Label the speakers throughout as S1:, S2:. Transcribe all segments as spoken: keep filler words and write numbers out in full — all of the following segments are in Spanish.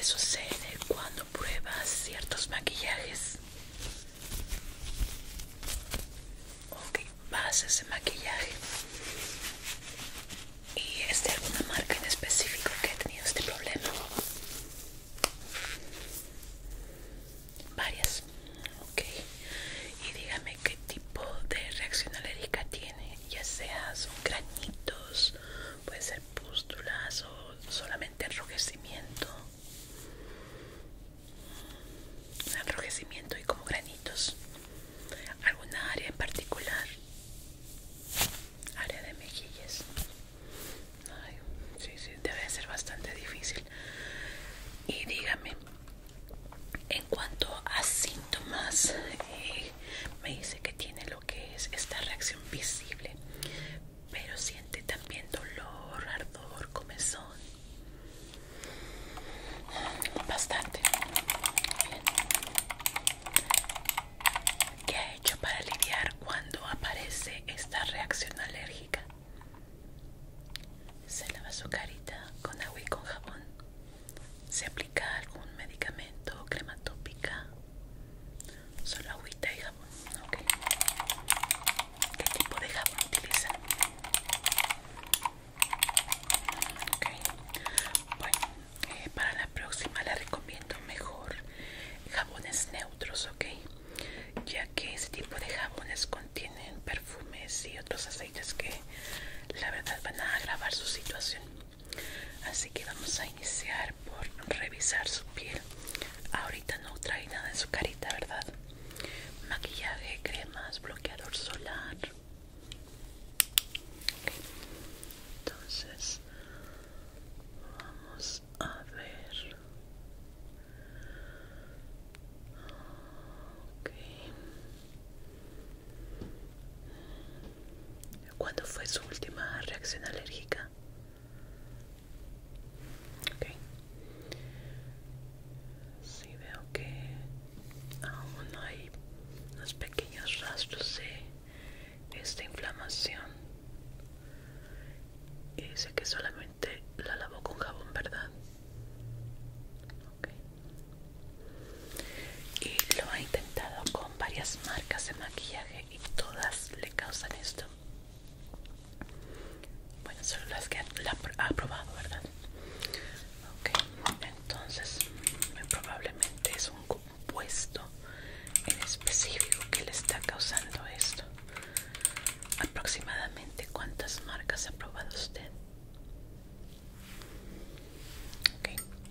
S1: ¿Qué sucede cuando pruebas ciertos maquillajes? Ok, bases de maquillaje. ¿Y es de alguna marca en específico que ha tenido este problema? Varias. Ok. Y dígame qué tipo de reacción alérgica tiene, ya sea son granitos, puede ser pústulas o solamente enrojecimiento. Enrojecimiento y como granitos. ¿Alguna área en particular? Área de mejillas. Ay, sí, sí, debe ser bastante difícil. Y dígame, en cuanto a síntomas, eh, me dice que tiene lo que es esta reacción visible, pero siente también dolor, ardor, comezón. Bastante. Bien. ¿Qué ha hecho para lidiar cuando aparece esta reacción alérgica? Se lava su carita con agua y con jabón. ¿Se aplica algún medicamento o crema tópica? Solo agüita y jabón. Okay. ¿Qué tipo de jabón utiliza? Okay. Bueno, eh, para la próxima le recomiendo mejor jabones neutros, ¿ok? Ya que ese tipo de jabones contienen perfumes y otros aceites que la verdad van a agravar su situación. Así que vamos a iniciar por revisar su piel. Ahorita no trae nada en su carita, ¿verdad? Maquillaje, cremas, bloqueador solar. Okay. Entonces vamos a ver. Okay. ¿Cuándo fue su última reacción alérgica? Okay. Sí, veo que aún hay unos pequeños rastros de esta inflamación. Y dice que solamente la lavó con jabón, ¿verdad? Okay. Y lo ha intentado con varias marcas de maquillaje y todas le causan esto. Bueno, solo las que la ha probado, ¿verdad? Ok, entonces muy probablemente es un compuesto en específico que le está causando esto. Aproximadamente, ¿cuántas marcas ha probado usted? Ok,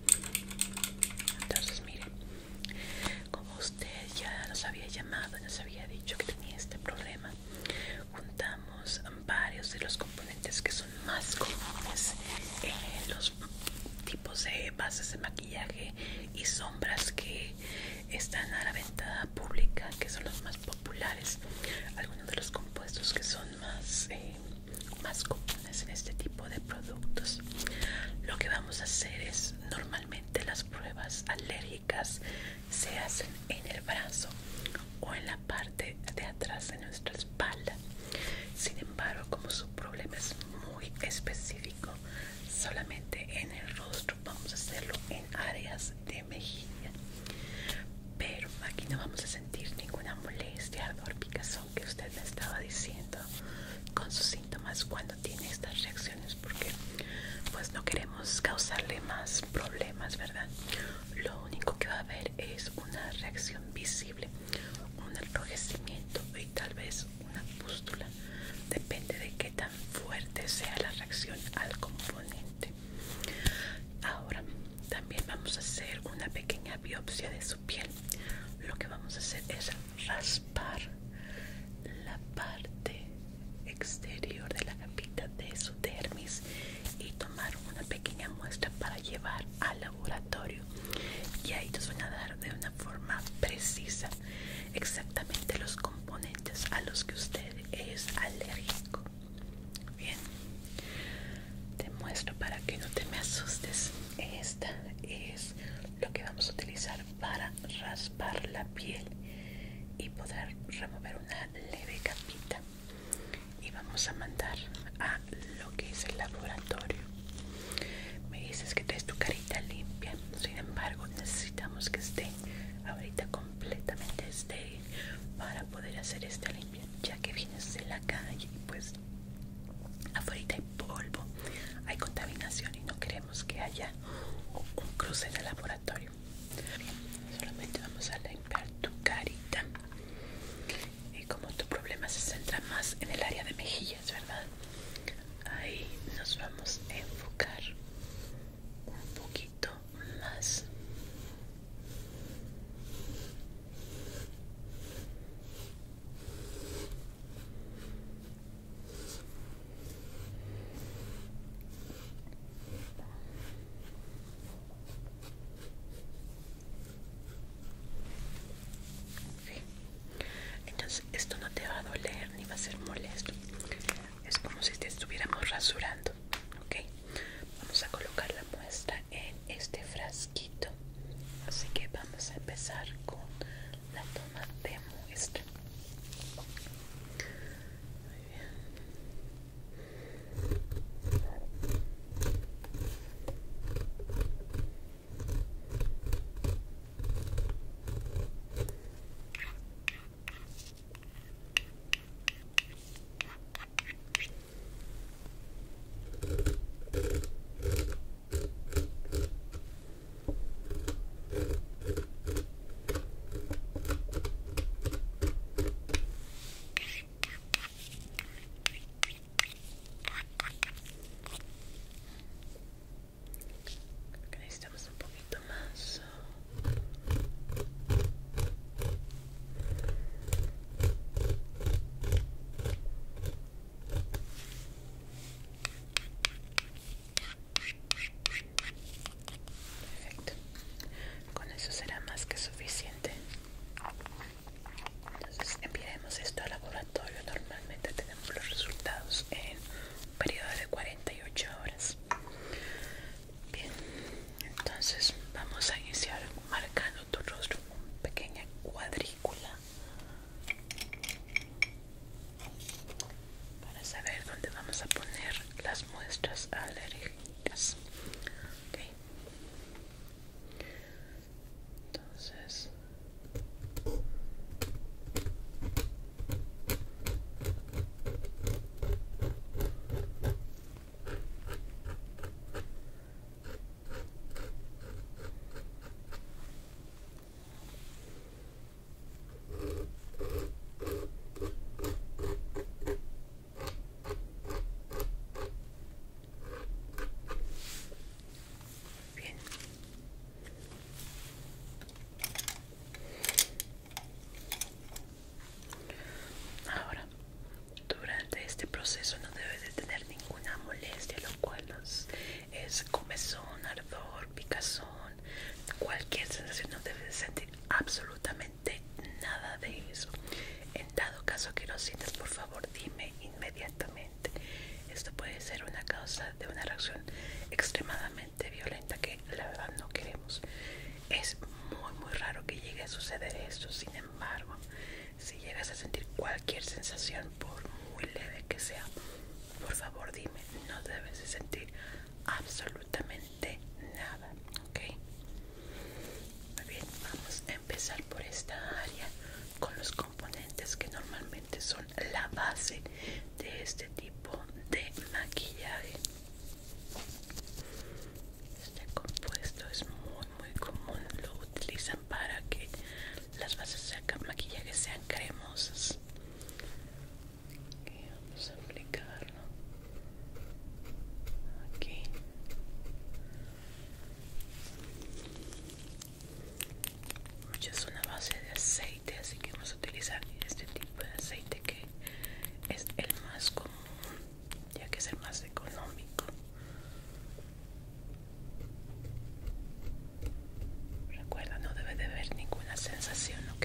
S1: entonces mire, como usted ya nos había llamado y nos había dicho que tenía este problema, juntamos varios de los componentes que son más comunes en los tipos de bases de maquillaje y sombras que están a la venta pública, que son los más populares. Algunos de los compuestos que son más, eh, más comunes en este tipo de productos. Lo que vamos a hacer es, normalmente las pruebas alérgicas se hacen en el brazo o en la parte de atrás de nuestra espalda. Sin embargo, como su problema es muy específico, solamente en el rostro, vamos a hacerlo en áreas de mejilla. Pero aquí no vamos a sentir ninguna molestia, ardor, picazón que usted me estaba diciendo con sus síntomas cuando tiene estas reacciones, porque pues no queremos causarle más problemas, ¿verdad? Lo único que va a haber es una reacción visible, un enrojecimiento y tal vez una pústula. Depende de qué tan fuerte sea la reacción al componente. Ahora también vamos a hacer una pequeña biopsia de su piel. Lo que vamos a hacer es raspar la parte exterior de la capita de su dermis y tomar una pequeña muestra para llevar al laboratorio, y ahí nos van a dar de una forma precisa exactamente los componentes a los que usted es alérgico. Bien, te muestro para que no te me asustes. Esta es lo que vamos a utilizar para raspar la piel y poder remover una leve capita, y vamos a mandar a lo que es el laboratorio. Me dices que traes tu carita limpia, sin embargo absolutamente nada de eso. En dado caso que lo sientas, por favor dime inmediatamente. Esto puede ser una causa de una reacción extremadamente violenta que la verdad no queremos. Es muy muy raro que llegue a suceder esto. Sin embargo, si llegas a sentir cualquier sensación, por muy leve que sea, por favor dime. No debes de sentir absolutamente nada, ¿ok? Muy bien, vamos a empezar por esta área con los componentes que normalmente son la base de este tipo de maquillaje. Este compuesto es muy muy común, lo utilizan para que las bases de maquillaje sean cremosas. Okay, vamos a aplicarlo aquí. Ya es una base de aceite, así que vamos a utilizar este tipo de aceite que es el más común, ya que es el más económico. Recuerda, no debe de haber ninguna sensación, ¿ok?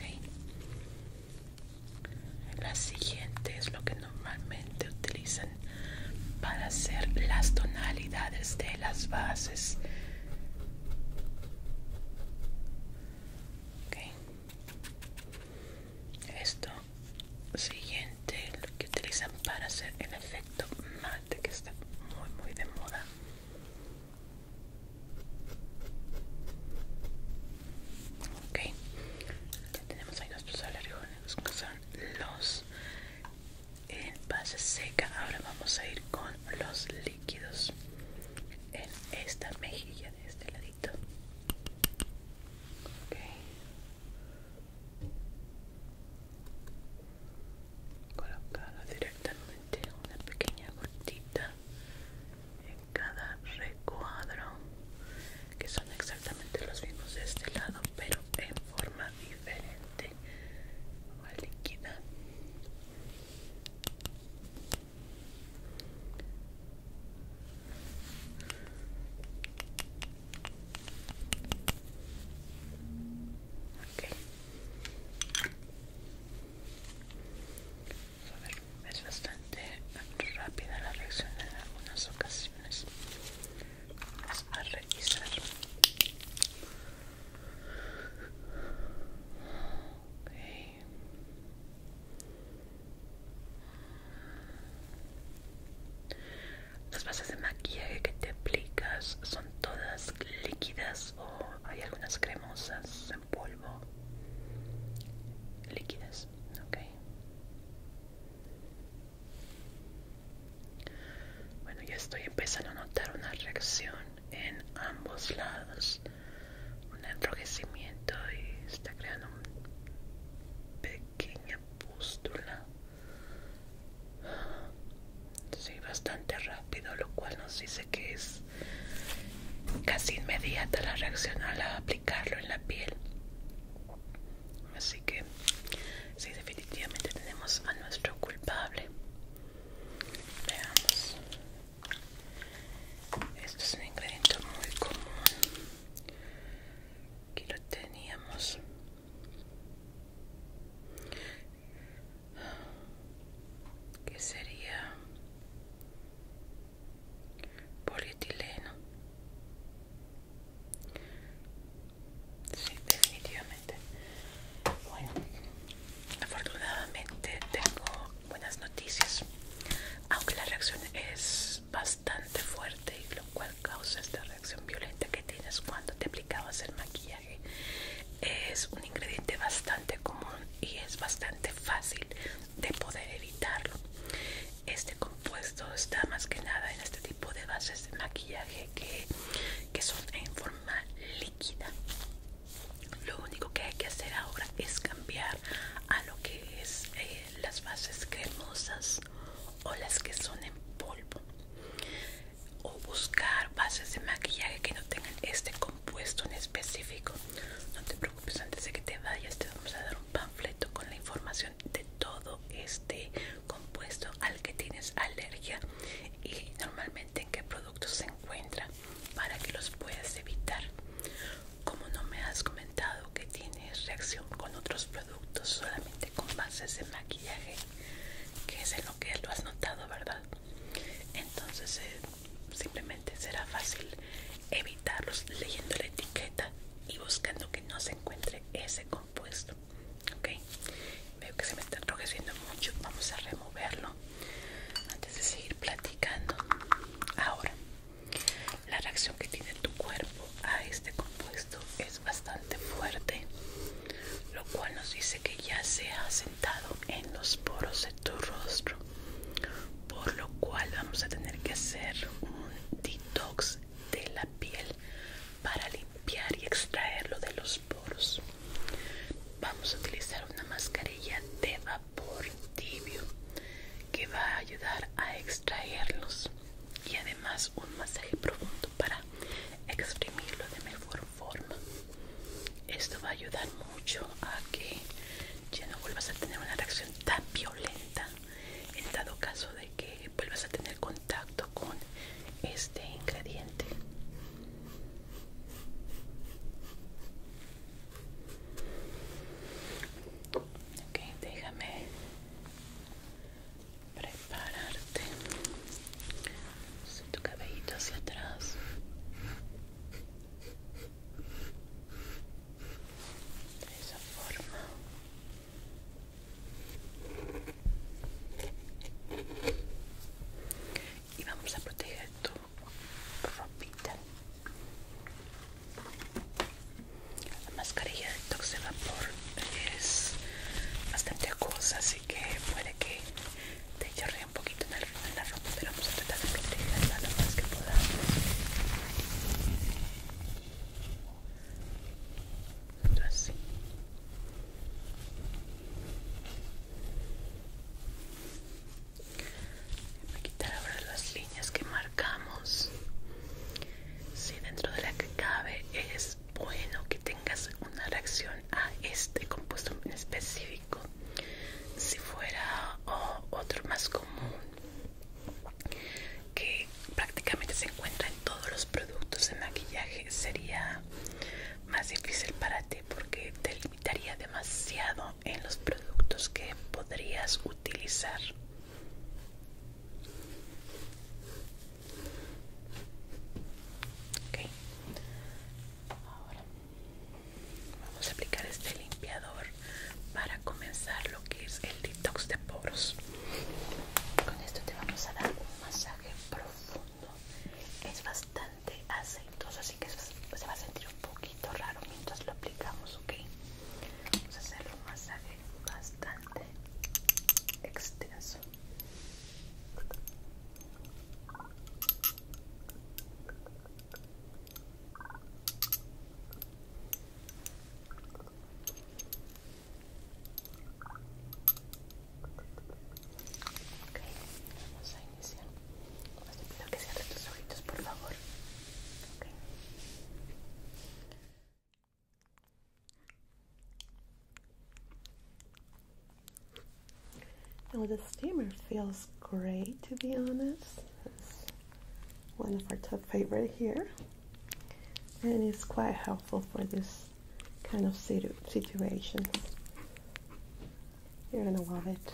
S1: La siguiente es lo que normalmente utilizan para hacer las tonalidades de las bases. Okay. Esto siguiente lo que utilizan para hacer el efecto mate, que está muy muy de moda. Ok, ya tenemos ahí nuestros alergónicos, que son los en base seca. Ahora vamos a ir con los líquidos en esta mejilla de este ladito. Ok, colocado directamente una pequeña gotita en cada recuadro, que son exactamente los mismos de este lado, pero en forma diferente, agua líquida. Okay. A ver, es bastante rápida la reacción en algunas ocasiones. Vamos a revisar. Okay. Las bases de maquillaje que te aplicas son todas líquidas o hay algunas cremosas en polvo. Líquidas, ok. Bueno, ya estoy empezando a notar una reacción en ambos lados, un enrojecimiento, y está creando una pequeña pústula. Sí, bastante rápido, lo cual nos dice que es casi inmediata la reacción al aplicarlo en la piel. Así que sí, definitivamente tenemos a nuestro culpable. Veamos. Esto es un ingrediente muy común. Aquí lo teníamos. ¿Qué sería? Polietileno. Sí, definitivamente. Bueno, afortunadamente tengo buenas noticias. Aunque la reacción es bastante fuerte, y lo cual causa esta reacción violenta que tienes cuando te aplicabas el maquillaje, es un ingrediente bastante común y es bastante fácil de poder evitarlo. Este compuesto está más que nada en este tipo de bases de maquillaje que, que son en forma líquida. Lo único que hay que hacer ahora es cambiar a lo que es eh, las bases cremosas o las que son en polvo, o buscar bases de maquillaje que no tengan este compuesto en específico. No te preocupes, antes de que te vayas te vamos a dar un panfleto con la información de todo este compuesto al que tienes alergia y normalmente en qué productos se encuentra, para que los puedas evitar. ese compuesto. Ok, veo que se me está enrojeciendo mucho. Vamos a removerlo antes de seguir platicando. Ahora, la reacción que tiene tu cuerpo a este compuesto es bastante fuerte, lo cual nos dice que ya se ha asentado en los poros de tu rostro, por lo cual vamos a tener que hacer un detox de la piel para limpiar y extraerlo de los poros. Vamos a utilizar una mascarilla de vapor tibio que va a ayudar a extraerlos, y además un masaje profundo para exprimirlo de mejor forma. Esto va a ayudar mucho a que ya no vuelvas a tener una reacción tan violenta en dado caso de que vuelvas a tener contacto con este ingrediente. Ok, déjame prepararte. Tu cabellito hacia atrás. De esa forma. Y vamos a proteger tu ropita. La mascarilla de detox de vapor es bastante acuosa, así que puede que te chorree un poquito en, el, en la ropa, pero vamos a tratar de protegerla lo más que podamos. Así. Voy a quitar ahora las líneas que marcamos. Si dentro de la que cabe es bueno que tengas una reacción a este compuesto en específico. Si fuera oh, otro más común que prácticamente se encuentra en todos los productos de maquillaje, sería más difícil para ti porque te limitaría demasiado en los productos que podrías utilizar. Okay. Ahora vamos a aplicar este limpiador para comenzar lo que es el detox de poros. Con esto te vamos a dar un masaje profundo. Es bastante aceitoso, así que se va a sentir un poquito raro mientras lo aplicamos, ¿ok? Vamos a hacerle un masaje bastante extenso. Ok, vamos a iniciar. Te pido que cierres tus ojitos, por favor. Okay.
S2: Now the steamer feels great, to be honest. It's one of our top favorite here, and it's quite helpful for this kind of situ situations. You're gonna love it.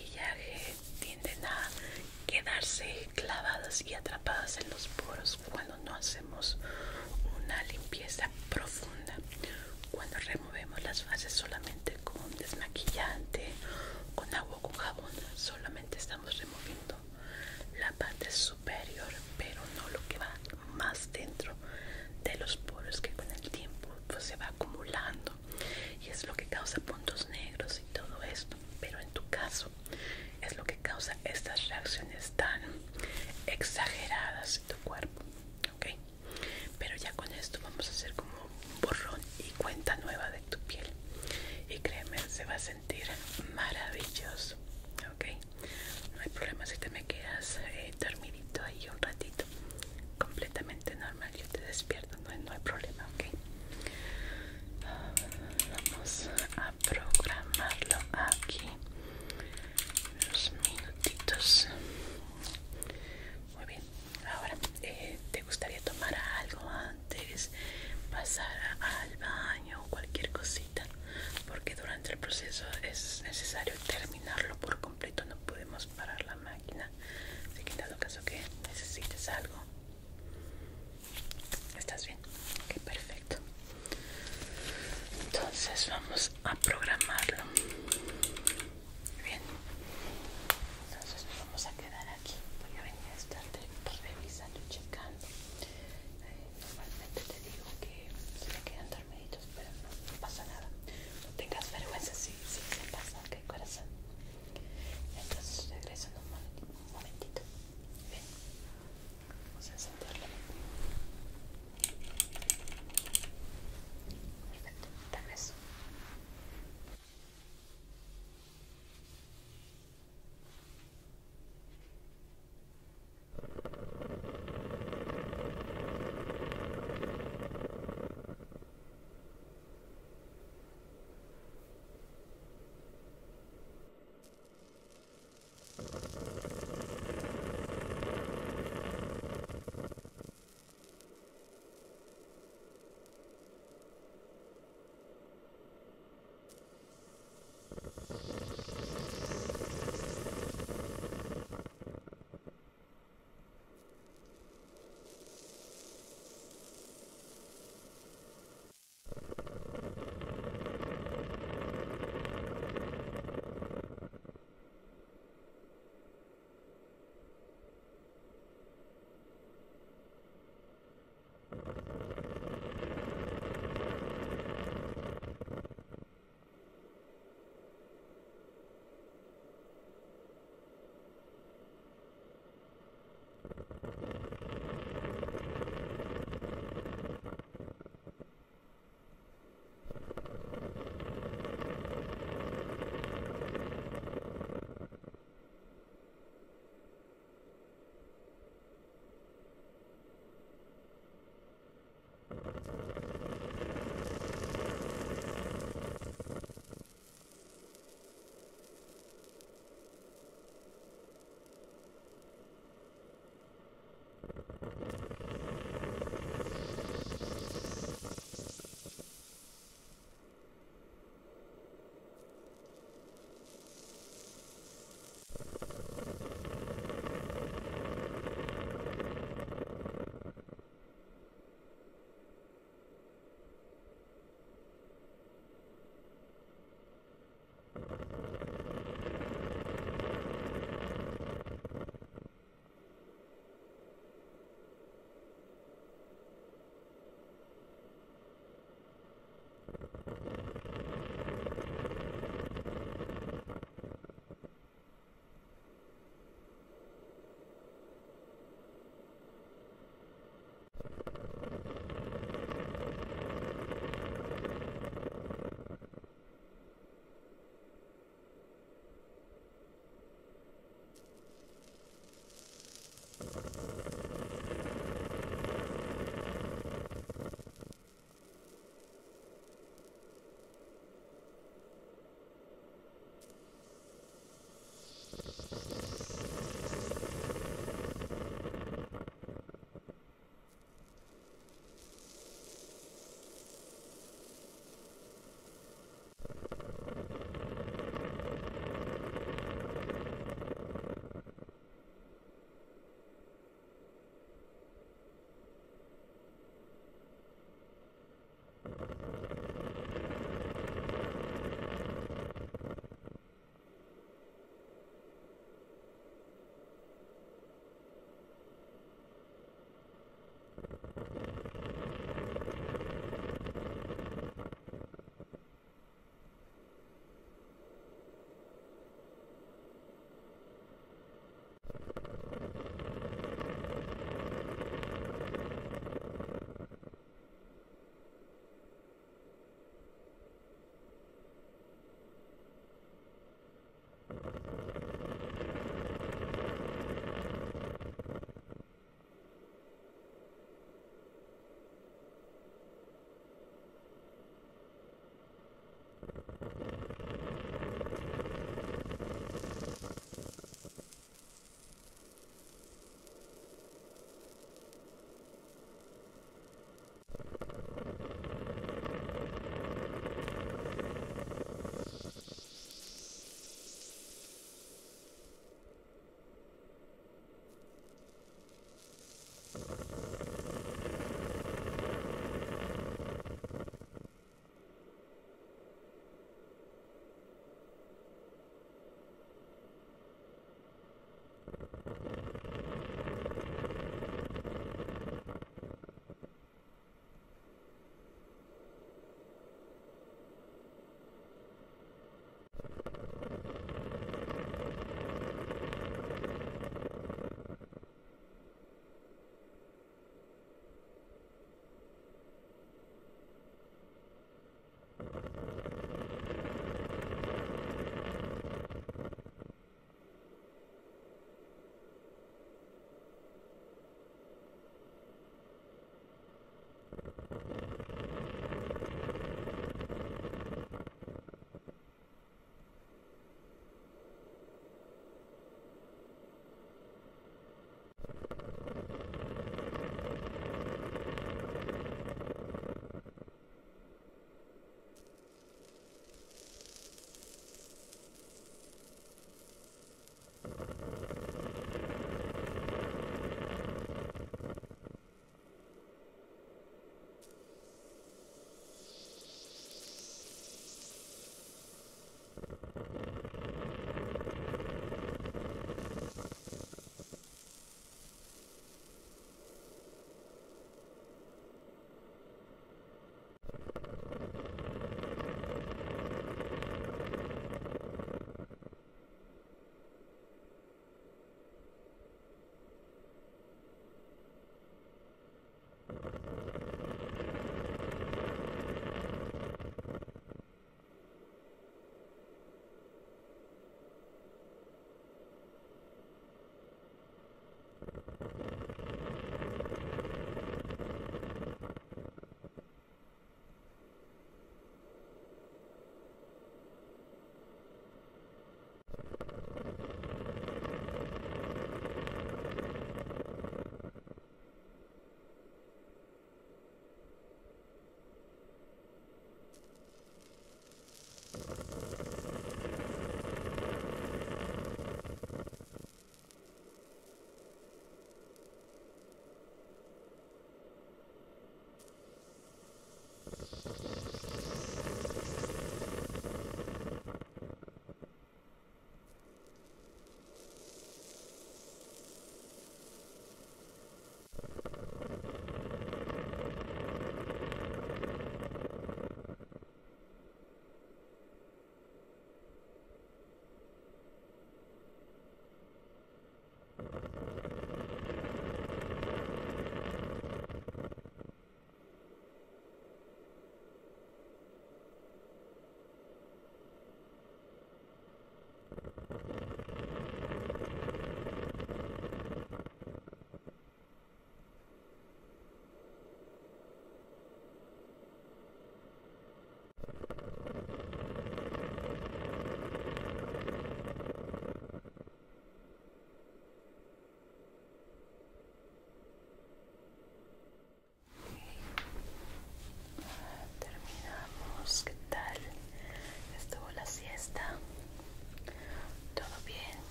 S1: maquillaje tienden a quedarse clavadas y atrapadas en los poros cuando no hacemos una limpieza profunda. Cuando removemos las fases solamente con desmaquillante, con agua o con jabón, solamente estamos removiendo la parte superior, pero no lo que va más dentro de los poros, que con el tiempo pues se va acumulando y es lo que causa puntos negros y todo esto. Pero en tu caso es lo que causa estas reacciones tan exageradas en tu cuerpo, ¿ok? Pero ya con esto vamos a hacer como un borrón y cuenta nueva de tu piel, y créeme, se va a sentir maravilloso, ¿ok? No hay problema si te me quedas eh, dormidito ahí un ratito, completamente normal, yo te despierto, no hay, no hay problema, ¿ok? Vamos a programarlo aquí unos minutitos. Muy bien, ahora eh, ¿te gustaría tomar algo antes, pasar al baño o cualquier cosita? Porque durante el proceso es necesario terminarlo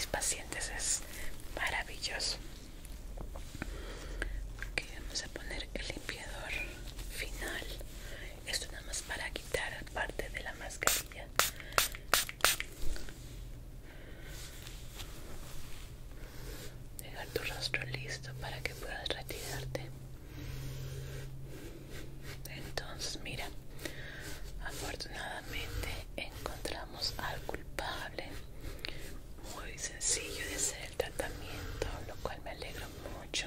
S1: pacientes es maravilloso. Ok, vamos a poner el limpiador final. Esto nada más para quitar parte de la mascarilla. Dejar tu rostro listo para que puedas retirarte. Entonces mira, afortunadamente encontramos al culpable. Muy sencillo de hacer el tratamiento, lo cual me alegro mucho.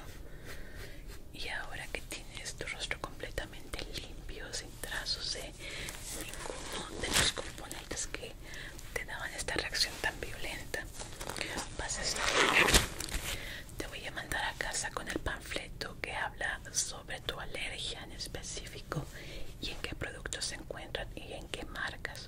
S1: Y ahora que tienes tu rostro completamente limpio, sin trazos de ninguno de los componentes que te daban esta reacción tan violenta, vas a estar bien. Te voy a mandar a casa con el panfleto que habla sobre tu alergia en específico y en qué productos se encuentran y en qué marcas.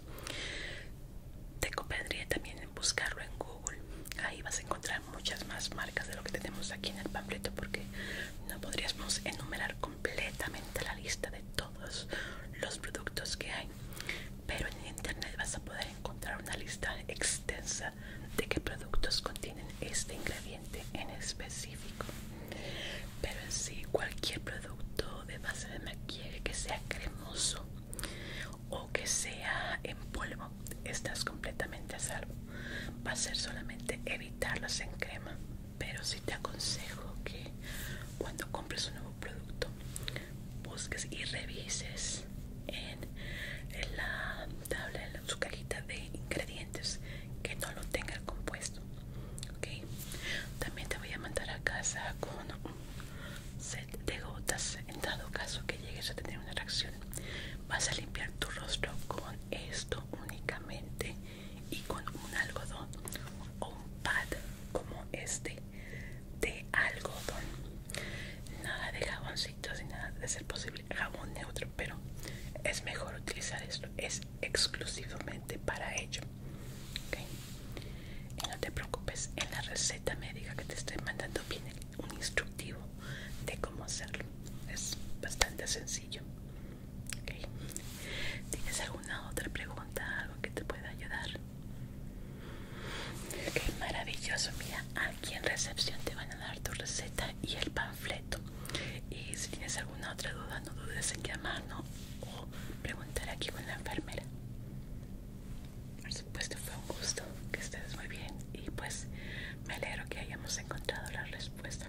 S1: Te convendría también en buscarlo en Google. Ahí vas a encontrar muchas más marcas de lo que tenemos aquí en el panfleto, porque no podríamos enumerar completamente la lista de todos los productos que hay, pero en internet vas a poder encontrar una lista extensa de qué productos contienen este ingrediente en específico. Pero en sí, cualquier producto de base de maquillaje que sea cremoso o que sea en polvo, estás completamente a salvo. Va a ser solamente evitarlos en crema, pero sí te aconsejo que cuando compres un nuevo producto busques y revises en, en la tabla, en su cajita de ingredientes, que no lo tenga el compuesto. ¿Okay? También te voy a mandar a casa con un set de gotas en dado caso que llegues a tener una reacción. Vas a limpiar tu rostro con esto únicamente y con un algodón o un pad como este de algodón. Nada de jaboncitos ni nada, de ser posible jabón neutro, pero es mejor utilizar esto, es exclusivamente para ello. ¿Okay? Y no te preocupes, en la receta médica que te estoy mandando viene un instructivo de cómo hacerlo. Es bastante sencillo. ¿Okay? ¿Tienes alguna otra pregunta, algo que te pueda ayudar? Ok, maravilloso. Mira, aquí en recepción te van a dar tu receta y el panfleto. Y si tienes alguna otra duda, no dudes en llamarnos o preguntar aquí con la enfermera. Por supuesto, fue un gusto. Que estés muy bien. Y pues me alegro que hayamos encontrado la respuesta